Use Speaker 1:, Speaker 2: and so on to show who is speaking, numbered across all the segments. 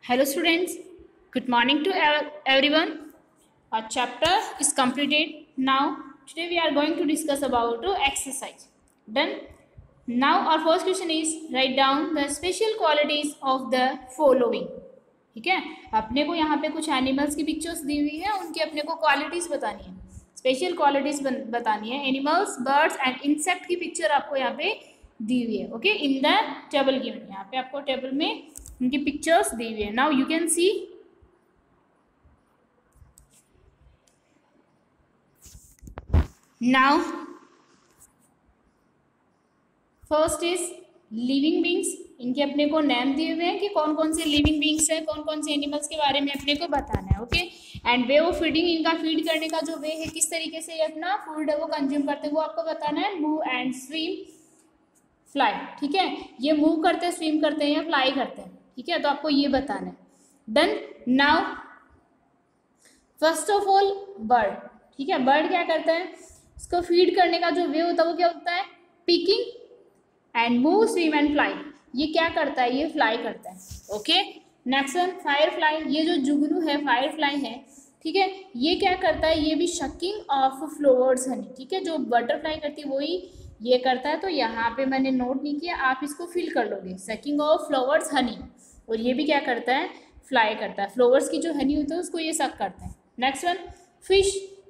Speaker 1: Hello students, good morning to everyone. Our chapter is completed. Now today we are going to discuss about exercise. Done. Now our first question is write down the special qualities of the following. ठीक है, अपने को यहाँ पे कुछ animals की pictures दी हुई है, उनकी अपने को क्वालिटीज बतानी है, स्पेशल क्वालिटीज बतानी है. एनिमल्स, बर्ड्स एंड इंसेक्ट की पिक्चर आपको यहाँ पे दी हुई है. Okay, in the table given. यहाँ पे आपको टेबल में उनकी पिक्चर्स दी हुई है. Now you can see. Now first is living beings. इनके अपने को नेम दिए हुए हैं कि कौन कौन से लिविंग बींग्स हैं, कौन कौन से एनिमल्स के बारे में अपने को बताना है. Okay, and way of feeding, इनका फीड करने का जो वे है, किस तरीके से ये अपना फूड है वो कंज्यूम करते हैं, वो आपको बताना है. Move and swim, fly. ठीक है, ये मूव करते हैं, स्विम करते हैं या फ्लाई करते हैं. ठीक है, तो आपको ये बताना है. Done. Now first of all bird. ठीक है, बर्ड क्या करता है, इसको फीड करने का जो वे होता है वो क्या होता है, picking and move, swim and fly. ये क्या करता है, ये फ्लाई करता है. Okay, next one firefly. ये जो जुगनू है, फायर फ्लाई है. ठीक है, ये क्या करता है, ये भी शकिंग ऑफ फ्लावर्स हनी. ठीक है, जो बटरफ्लाई करती है वही ये करता है. तो यहाँ पे मैंने नोट नहीं किया, आप इसको फिल कर लोगे. Sucking of flowers honey. और ये भी क्या करता है, फ्लाई करता है. फ्लावर्स की जो हनी होती है उसको ये सक करता है. Next one fish.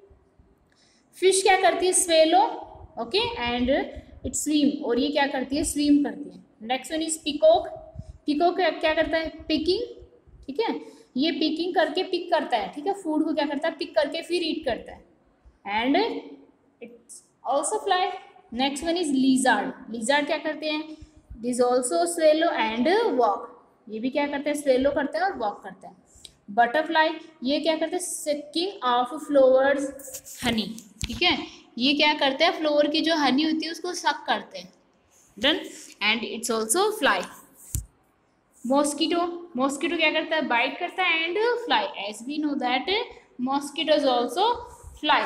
Speaker 1: फिश क्या करती है, swallow. Okay, and it swim. और ये क्या करती है, स्विम करती है. Next one is peacock. Peacock क्या करता है, पिकिंग. ठीक है, ये पिकिंग करके पिक करता है. ठीक है, फूड को क्या करता है, पिक करके फिर ईट करता है. And it's also fly. Next one is lizard. Lizard क्या करते हैं, this also swallow and walk. ये भी क्या करते हैं, स्वेलो करते हैं और वॉक करते हैं. बटरफ्लाई ये क्या करते हैं, सकिंग ऑफ फ्लावर्स हनी. ठीक है, ये क्या करते हैं, फ्लावर की जो हनी होती है उसको सक करते हैं. Done. And it's also fly. Mosquito. Mosquito क्या करता है, बाइट करता है and fly. As we know that mosquitoes also fly.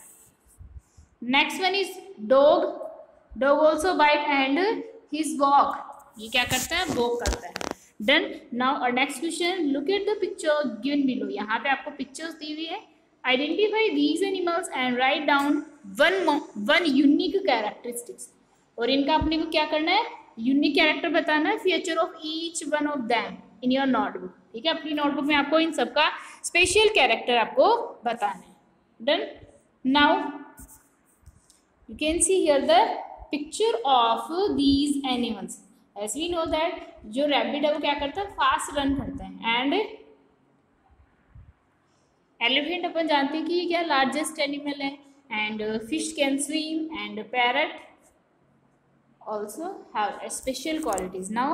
Speaker 1: Next one is dog. Dog also bite and his walk. ये क्या करता है, वॉक करता है. डन. नाउ और next question, look at the picture given below. यहाँ पे आपको पिक्चर्स दी हुई है. Identify these animals and write down one unique characteristics. और इनका अपने को क्या करना है, यूनिक कैरेक्टर बताना है, feature of each one of them in your notebook. ठीक है, अपनी नोटबुक में आपको इन सबका स्पेशल कैरेक्टर आपको बताना है. Done. Now you can see here the picture of these animals. as we know that जो रैबिट है वो क्या करता है, फास्ट रन करता है. एंड एलिफेंट अपन जानते हैं कि ये क्या लार्जेस्ट एनिमल है. And fish can swim and parrot also have a special qualities. Now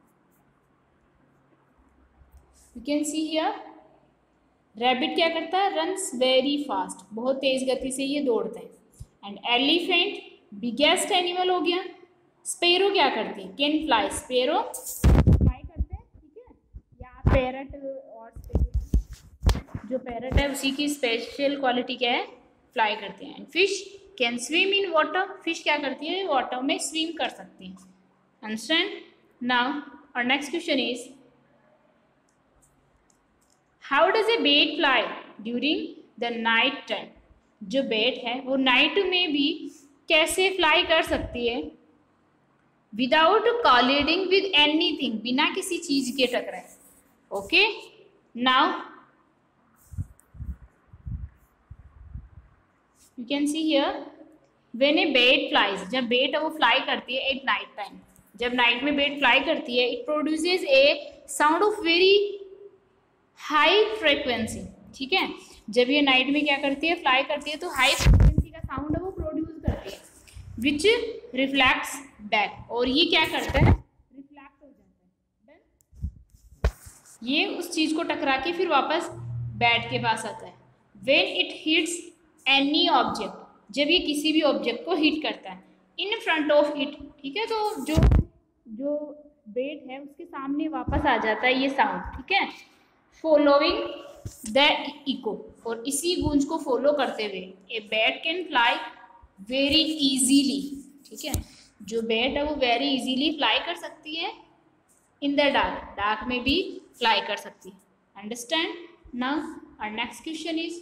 Speaker 1: you can see here rabbit क्या करता है, रन्स वेरी फास्ट, बहुत तेज गति से ये दौड़ते हैं. एंड एलिफेंट बिगेस्ट एनिमल हो गया. स्पेरो क्या करती है, कैन फ्लाई. स्पेरो फ्लाई करते हैं. ठीक है, या पैरट. और जो पैरट है उसी की स्पेशल क्वालिटी क्या है, फ्लाई करते हैं. And fish can swim in water. Fish क्या करती है, वाटर में स्विम कर सकती है. अंडरस्टैंड. नाउ और next question is how does a bird fly during the night time. जो बेट है वो नाइट में भी कैसे फ्लाई कर सकती है, विदाउट कोलिडिंग विद एनीथिंग, बिना किसी चीज के टकराए. Okay, now you can see here when a bat flies. जब बेट है वो फ्लाई करती है एट नाइट टाइम. जब नाइट में बेट फ्लाई करती है, it produces a sound of very high frequency. ठीक है, जब ये नाइट में क्या करती है, फ्लाई करती है, तो हाई फ्रीक्वेंसी का साउंड है वो प्रोड्यूस करती है, विच रिफ्लेक्ट्स बैक. और ये क्या करता है, रिफ्लेक्ट हो जाता है. डन. ये उस चीज को टकरा के फिर वापस बैट के पास आता है. When it hits any object, जब ये किसी भी ऑब्जेक्ट को हिट करता है, इन फ्रंट ऑफ इट. ठीक है, तो जो बेट है उसके सामने वापस आ जाता है ये साउंड. ठीक है, फॉलोइंग द इको. और इसी गूंज को फॉलो करते हुए a bat can fly very easily. ठीक है, जो बैट है वो वेरी इजीली फ्लाई कर सकती है इन द डार्क, डार्क में भी फ्लाई कर सकती है. Understand? Now our next question is,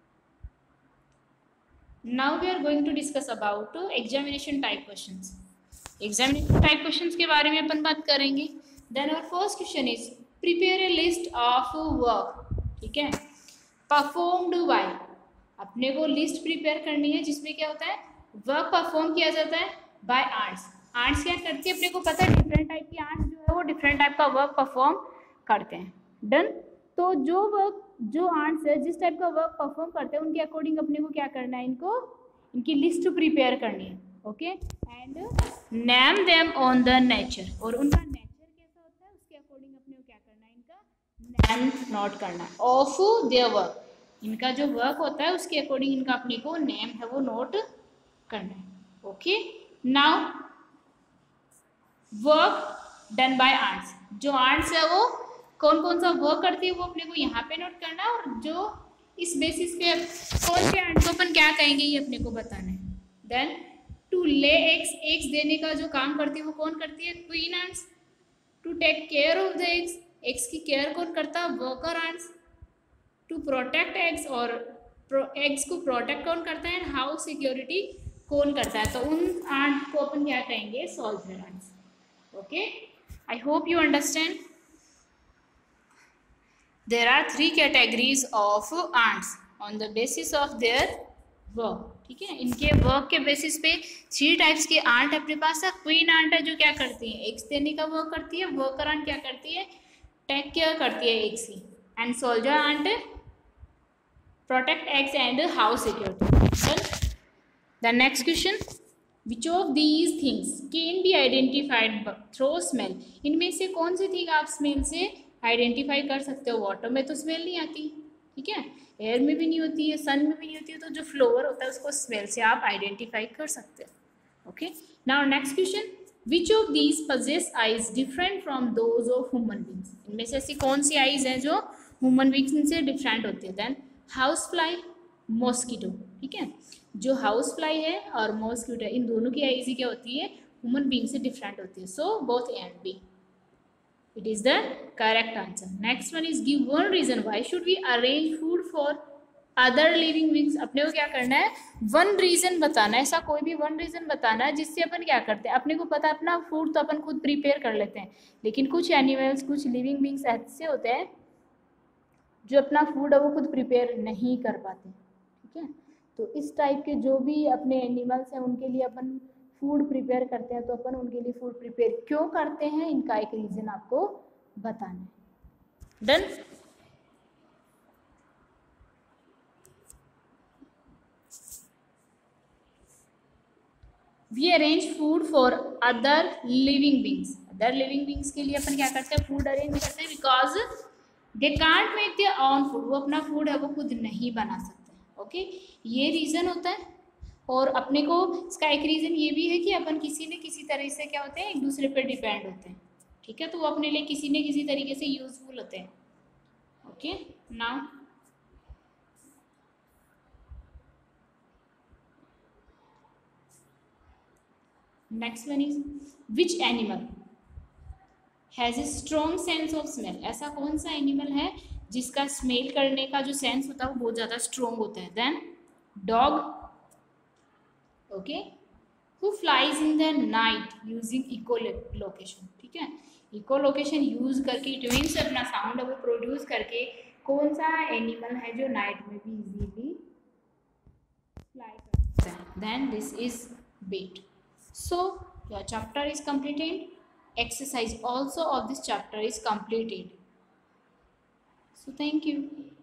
Speaker 1: now we are going to discuss about examination type questions. Examination type questions के बारे में अपन बात करेंगे. Then our first question is prepare a list of work. ठीक है, परफॉर्म्ड बाय, अपने को लिस्ट प्रिपेयर करनी है जिसमें क्या होता है, वर्क परफॉर्म किया जाता है बाय आंट्स. आंट्स क्या करती है, अपने को पता है डिफरेंट टाइप की आंट्स जो है वो डिफरेंट टाइप का वर्क परफॉर्म करते हैं. डन. तो जो आंट्स है जिस टाइप का वर्क परफॉर्म करते हैं उनके अकॉर्डिंग अपने को क्या करना है, इनकी लिस्ट प्रिपेयर करनी है. Okay, and name them on the nature, और उनका नेचर कैसा होता है उसके अकॉर्डिंग अपने को क्या करना है, इनका नेम नोट करना है ऑफ देयर वर्क. इनका जो वर्क होता है उसके अकॉर्डिंग इनका अपने को नेम है वो नोट करना है. Okay, now work done by ants, जो आंट्स है वो कौन कौन सा वर्क करती है वो अपने को यहाँ पे नोट करना है, और जो इस बेसिस पे कौन से आंट को अपन क्या कहेंगे ये अपने को बताना है. Then to lay eggs, eggs देने का जो काम करती है वो कौन करती है, queen ants. To take care of the eggs, eggs की केयर कौन करता है, worker ants. To protect eggs, और एग्स को प्रोटेक्ट कौन करता है, एंड हाउस सिक्योरिटी कौन करता है. तो उन आंट को अपन क्या कहेंगे, soldier ants. Okay, I hope you understand. There are 3 categories of ants on the basis of their work. ठीक है, इनके वर्क के बेसिस पे 3 टाइप्स के आंट अपने पास है. क्वीन आंट है जो क्या करती है, एग्स देने का वर्क करती है. वर्कर आंट क्या करती है, टेक केयर करती है एग्स की. And soldier ant protect eggs and house security. The next question, which of these things can be identified through smell. इनमें से कौन सी थिंग आप स्मेल से आइडेंटिफाई कर सकते हो. वाटर में तो स्मेल नहीं आती, ठीक है, एयर में भी नहीं होती है, सन में भी नहीं होती है, तो जो फ्लोवर होता है उसको स्मेल से आप आइडेंटिफाई कर सकते हो. Okay, now next question, which of these possess eyes different from those of human beings. इनमें से ऐसी कौन सी आईज हैं जो ह्यूमन बींग्स से डिफरेंट होती है. Then house fly, mosquito. ठीक है, जो हाउस फ्लाई है और मॉस्किटो है, इन दोनों की आईज क्या होती है, ह्यूमन बींग से डिफरेंट होती है. So both A and B, it is the correct answer. Next one is give one reason why should we arrange food for other living beings. अपने को क्या करना है, वन रीजन बताना है, ऐसा कोई भी वन रीजन बताना है जिससे अपन क्या करते हैं, अपने को पता है अपना फूड तो अपन खुद प्रिपेयर कर लेते हैं, लेकिन कुछ एनिमल्स, कुछ लिविंग बींग्स ऐसे होते हैं जो अपना फूड है वो खुद प्रिपेयर नहीं कर पाते. ठीक है, तो इस टाइप के जो भी अपने एनिमल्स हैं उनके लिए अपन फूड प्रिपेयर करते हैं, तो अपन उनके लिए फूड प्रिपेयर क्यों करते हैं, इनका एक रीजन आपको बताना है. Done. We arrange food for other living beings. Other living beings के लिए अपन क्या करते हैं, फूड अरेंज करते हैं, because they can't make their own food. वो अपना फूड है वो खुद नहीं बना सकते. ओके, ये रीजन होता है. और अपने को इसका एक रीज़न ये भी है कि अपन किसी न किसी तरह से क्या होते हैं, एक दूसरे पर डिपेंड होते हैं. ठीक है, तो वो अपने लिए किसी न किसी तरीके से यूजफुल होते हैं. Okay, now next one is which animal has a strong sense of smell. ऐसा कौन सा एनिमल है जिसका स्मेल करने का जो सेंस होता है वो बहुत ज़्यादा स्ट्रॉन्ग होता है. Then dog. Okay, who flies in the night using echolocation. ठीक है, इकोलोकेशन यूज करके ट्विन से अपना साउंड वो प्रोड्यूस करके कौन सा एनिमल है जो नाइट में भी इजीली फ्लाई कर सकता है. Then this is bat. So your chapter is completed. Exercise also of this chapter is completed. So thank you.